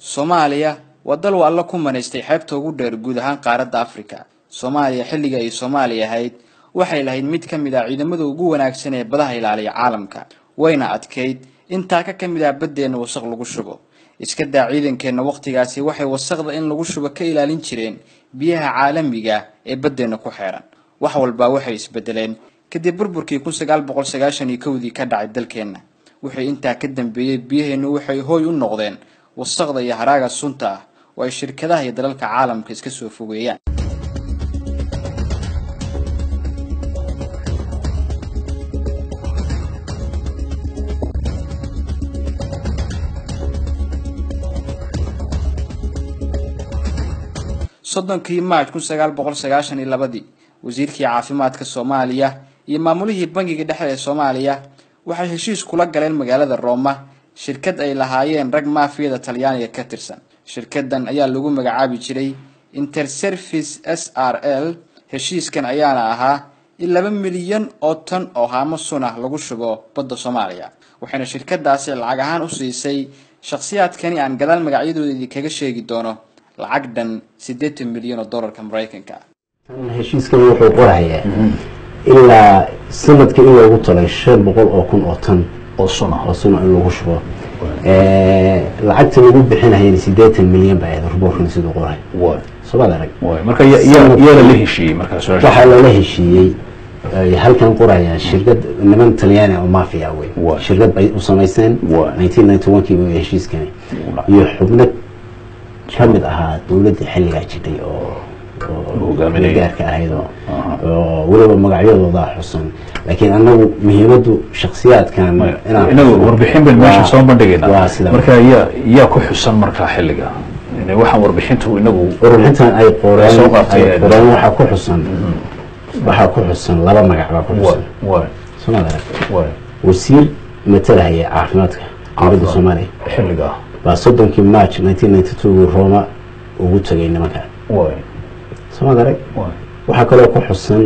Soomaaliya waa dal alla ku manaystay xeebta ugu dheer guud ahaan qaaradda Afrika. Soomaaliya xilliga ay Soomaaliya ahayd waxay lahayd mid ka mid ah ciidamada ugu wanaagsan ee badaha ilaaliya caalamka. Wayna adkeyd inta ka mid ah badeena wasakh lagu shubo. Iska daa ciidankeena waqtigaasi waxay wasakhda in lagu shubo ka ilaalin jireen biyaha caalamiga ee badeena ku xeeran. Wax walba waxay isbedeleen kadib burburkii 1991 ka dhacay dalkeena. Wixii inta ka dambeeyay biyaheenu waxay hooy u noqdeen wasakhda iyo haraaga sunta ah oo ay shirkadaha iyo dalalka caalamka iska soo fogeeyaan. Soddonkii Maarch 1992 wasiirkii caafimaadka Soomaaliya iyo maamulihii bangiga dhexe ee Soomaaliya waxay heshiis kula galeen magaalada Roma shirkad ay lahaayeen rag maafiyada Talyaaniga ka tirsan. Shirkadan ayaa lagu magacaabi jiray Interservice SRL. heshiiskan ayaana ahaa 2 milyan oo tan oo haamo sun ah lagu shubo badda Soomaaliya. waxayna shirkadaasi lacag ahaan u siisay shakhsiyaadkani aan gadaal magacyadoodii kaga sheegi doono lacag dhan 8 milyan oo dollarka Mareykanka. heshiiskan wuxuu qorayaa ilaa sanadka in lagu talay 500 oo kun oo tan oo sun in lagu shubo lacagta lagu bixinayo 8 milyan baa rubuxna sidoo qoray Soomaaliya marka yaa la heshiiyay marka waxa la heshiiyay halkan qoraya shirkad niman Talyaani oo maafiya weyn shirkad ay u sameeyeen 1991 kii heshiiskan iyo xubno kamid ahaa dawladda xilliga jirtay oo gaarka ahaydo waliba magacyadooda xusan laakiin anagu muhiimadu shakhsiyaadkan inagu warbixin bal meesha soo bandhigayna marka yaa ku xusan marka xilliga waxaan warbixintu inagu warbixintan ay qoreen waxa ku xusan laba magac baa ku xusan Soomaaliya wasiir matalaya caafimaadka dowladda Soomaaliya xilliga baa 30 March 1992 Roma ugu tagay nimanka Soomaaliya waxa kale ku xusan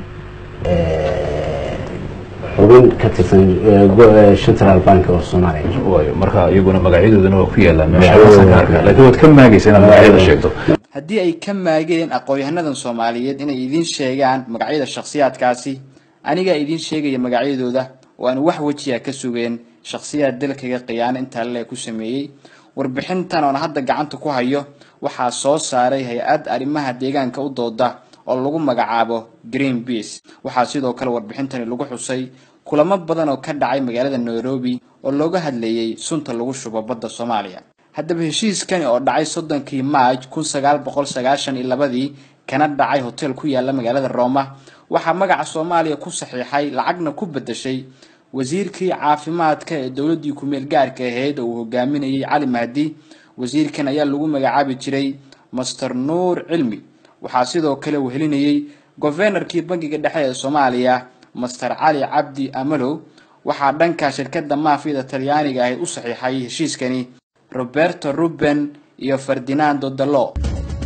xubin ka tirsan Central Bank of Soomaaliya marka iyaguna magacyadoodana waa ku yeelaan meesha laakiin wad ka maagaysan magacyada sheegto haddii ay ka maageen aqoon-yahanadan Soomaaliyeed inay idin sheegaan magacyada shakhsiyaadkaasi aniga idin sheegaya magacyadooda oo aan wax wajiga ka sugeen shakhsiyaad dalkaga qiyaan inta la ku sameeyay warbixintan oo hadda gacanta ku hayo waxaa soo saaray hay'ad arrimaha deegaanka u dooda oo lagu magacaabo Greenpeace. waxaa sidoo kale warbixintani lagu xusay kulamo badan oo ka dhacay magaalada Nairobi oo looga hadlayay sunta lagu shubo badda Soomaaliya. haddaba heshiiskan oo dhacay 30 Maarch 1992 kana dhacay hotel ku yaala magaalada Roma waxaa magaca Soomaaliya ku saxiixay lacagna ku bedeshay wasiirkii caafimaadka ee dawladda ku meel gaarka ahayd oo hogaaminayay Cali Mahdi. wasiirkan ayaa lagu magacaabi jiray Master Nuur Cilmi. waxaa sidoo kale uu helinayay governorkii bangiga dhexe ee Soomaaliya Master Cali Cabdi Amalo. waxaa dhanka shirkadda maafiyada Talyaaniga ay u saxiixay heshiiskani Roberto Ruben iyo Ferdinando Dallo.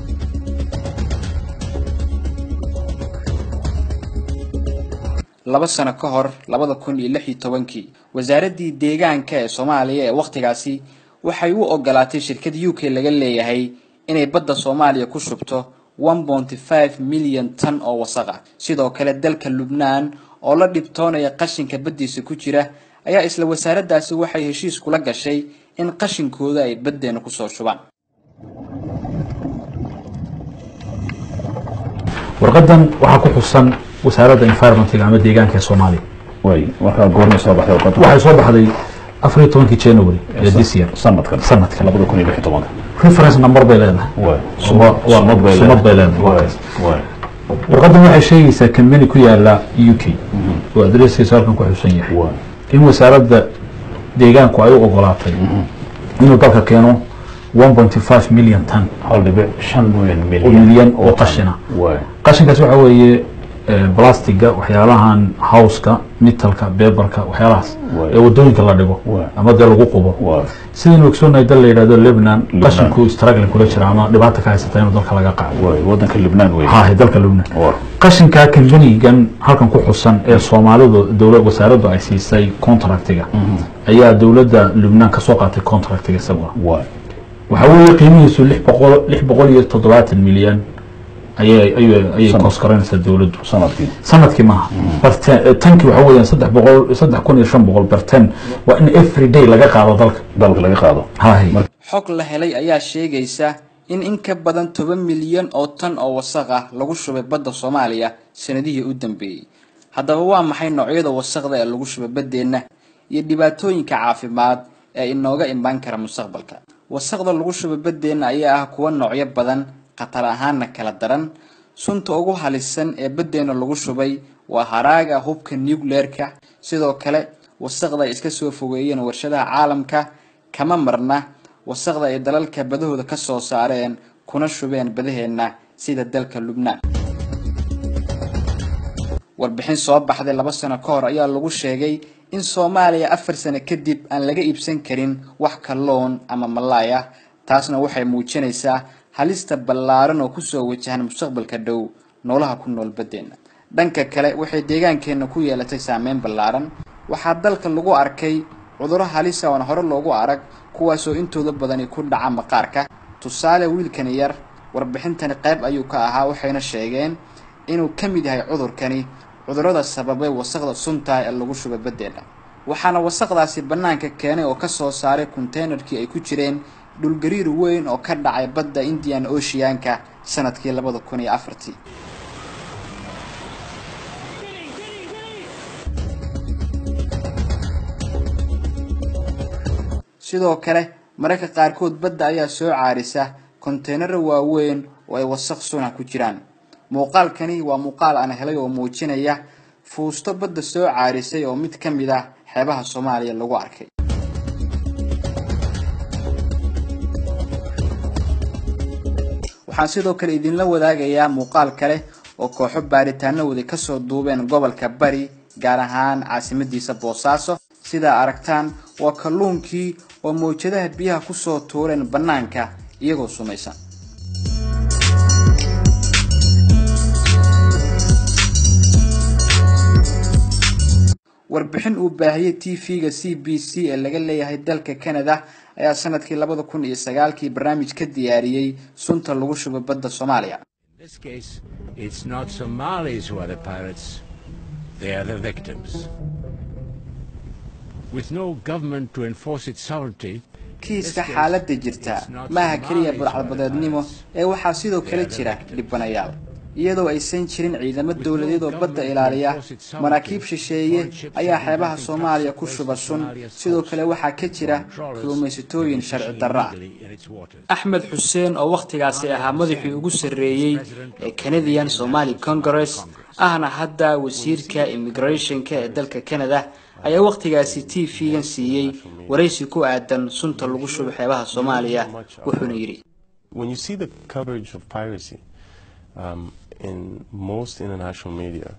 laba sano ka hor 2016 wasaaradii deegaanka ee Soomaaliya ee waqtigaasi waxay u ogolaatay shirkad UK laga leeyahay inay badda Soomaaliya ku shubto 1.5 milyan tan oo wasakh ah. sidoo kale dalka Lubnaan oo la dhibtoonaya qashinka baddiisa ku jira ayaa isla wasaaraddaasi waxay heshiis kula gashay in qashinkooda ay badeena ku soo shubaan. warqadan waxa ku xusan wasaaradda environment ama deegaanka Soomaaliya marka goorma soo baxday warqadan waxay soo baxday 14 January ee this year sanadkan 2016 reference number bay leedahay sumad bay leedahay warqadan waxay sheegaysaa company ku yaala UK oo adreeskiisa halkan ku xusan yahay in wasaaradda deegaanku ay u ogolaatay inuu dalka keeno 1.5 milyan tan hal dhibic 5 milyan oo qashinkaas waxa weeye plastiga waxyaalahan houseka metalka paperka waxyaalahaas ee wadooyinka la dhigo ama dal lagu qubo sidii ogsoonay dal la yiraahdo Lebanon qashinku struggling kula jira ama dhibaato ka haysata in dalka laga qaado wadanka Lebanon dalka Lebanon qashinka company-gan halkan ku xusan ee Soomaalidu dawladda wasaaraddu ay siisay contractiga ayaa dawladda Lebanon ka soo qaatay contractiga sabab وحاول قيمه 670 مليون أي كوسكرين الدولة سنتك معها تنكي وحوي صدق كوني شنبقول برتن وإن every day لقى قاعدة ذلك لقى قاعدة هاي حق لهلي أيها شيء جيسا إن كبدن 7 مليون أو طن أو وسقة لغوش ببدأ الصومالية سنديه قدام بي هذا هو محي نوعية وسقة لغوش ببدأنا يدباتوين كعافمات إنه جاء بانكر مستقبلك وسقة لغوش ببدأنا أيها كون نوعية بدن qatar ahaanna kala daran sunta ugu halisan ee badeena lagu shubay waa haraaga hubka nuclear-ka sidoo kale wasaqda iska soo fogeeyeen warshadaha caalamka kama marna wasaqda ay dalalka badahooda ka soo saareen kuna shubeen badaheena sida dalka Lubnaan warbixin soo baxday 2 sano ka hor ayaa lagu sheegay in Soomaaliya 4 sano kadib aan laga iibsan karin wax kalluun ama malaaya taasna waxay muujinaysaa halista ballaaran oo ku soo wajahan mustaqbalka dhow noolaha ku nool badeena dhanka kale waxay deegaankeena ku yeelatay saameyn ballaaran waxa dalka lagu arkay cudurro halis ah oo hore loogu arag kuwaas oo intooda badan ku dhaca maqaarka tusaale wiilkan yar warbixintani qayb ayuu ka ahaa waxayna sheegeen inuu kamid yahay cudurrada sababay wasaqda sunta ee lagu shubay badeena waxaana wasaqdaasi banaanka keenay oo ka soo saaray containerkii ay ku jireen dhulgariir weyn oo ka dhacay badda Indian Ocean-ka sanadkii 2004 sidoo kale mararka qaarkood badda ayaa soo caarisa container waaweyn oo ay wasaq suna ku jiraan muuqaalkani waa muuqaal aan helay oo muujinaya fuusto badda soo caarisay oo mid kamid ah xeebaha Soomaaliya lagu arkay waxaan sidoo kale idin la wadaagayaa muuqaal kale oo kooxo baaritaano wada ka soo duubeen gobolka Bari gaar ahaan caasimadiisa Boosaaso sida aragtaan waa kalluunkii oo mowjadaha biyaha ku soo tuureen banaanka iyagoo sumaysan warbixin uu baahiyay TV-ga CBC ee laga leeyahay dalka Canada ayaa sanadkii 2009 barnaamij ka diyaariyay sunta lagu shubo badda Soomaaliya. In this case, it's not Somalis who are the pirates, they are the victims. With no government to enforce its sovereignty, kiiska xaaladda jirta maaha kaliya burcadbadeednimo ee waxaa sidoo kale jira dhibanayaal iyadoo aysan jirin ciidamo dawladeed oo badda ilaaliya maraakiib shisheeye ayaa xeebaha Soomaaliya ku shubasun sidoo kale waxaa ka jira kalluumaysatooyin sharci darro ah Axmed Xuseen oo waqtigaasi ahaa madaxii ugu sareeyay ee Canadian Somali Congress ahna hadda wasiirka immigration-ka ee dalka Canada ayaa waqtigaasi TV-gan siiyay waraysi ku aadan sunta lagu shubo xeebaha Soomaaliya wuxuuna yiri When you see the coverage of piracy in most international media,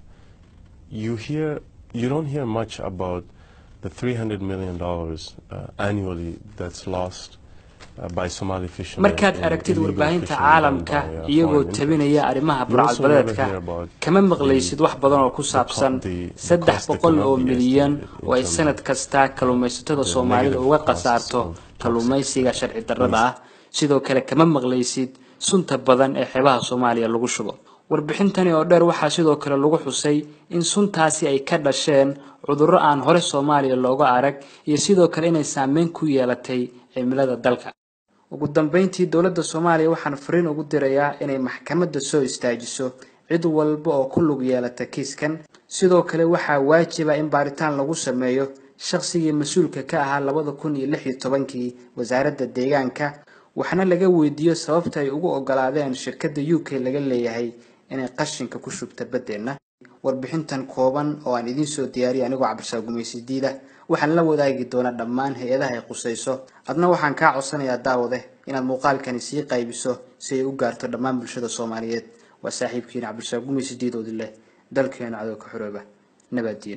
you don't hear much about the $300 million annually that's lost by Somali fishermen. markaad aragtid warbaahinta caalamka iyagoo tabinaya arrimaha burcadbadeedka kama maqlaysid wax badan oo ku saabsan 300 milyan oo ay sanad kasta kalluumaysatada Soomaalida uga qasaarto kalluumaysiga sharci darrada ah sidoo kale kama maqlaysid sunta badan ee xeebaha Soomaaliya lagu shubo warbixintani oo dheer waxaa sidoo kale lagu xusay in suntaasi ay ka dhasheen cudurro aan hore Soomaaliya looga arag iyo sidoo kale inay saameyn ku yeelatay cimilada dalka ugu dambeyntii dawladda Soomaaliya waxaan fariin ugu dirayaa inay maxkamadda soo istaajiso cid walba oo ku lug yeelata kiiskan sidoo kale waxaa waajiba in baaritaan lagu sameeyo shakhsigii mas'uulka ka ahaa 2016 wasaaradda deegaanka waxaana laga weydiiyo sababta ay ugu ogolaadeen shirkadda UK laga leeyahay inay qashinka ku shubta badeena warbixintan kooban oo aan idin soo diyaariyay anigoo Cabdirsaaq Gumaysidiida waxaan la wadaagi doonaa dhammaan hay'adaha ay qusayso adna waxaan ka codsanayaa daawade inaad muuqaalkani sii qaybiso si ay u gaarto dhammaan bulshada Soomaaliyeed waa saaxiibkiina Cabdirsaaq Gumaysidiida oo dilay dalkeena cadow ka xorooba nabadgelyo